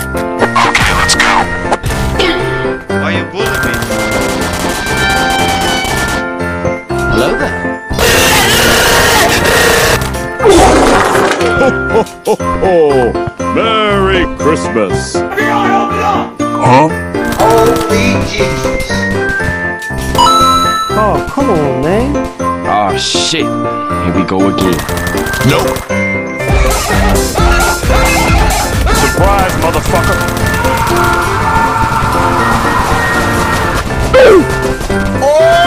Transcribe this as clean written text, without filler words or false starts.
Okay, let's go. Why you bullying me? Hello there. Ho, ho, ho! Merry Christmas! Huh? Holy Jesus. Oh, come on, man. Oh shit. Here we go again. Nope. Surprise, motherfucker! Oh!